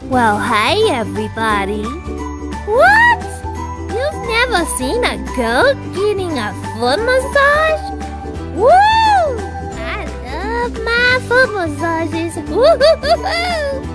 Well, hey everybody! What? You've never seen a goat getting a foot massage? Woo! I love my foot massages! Woo-hoo-hoo-hoo!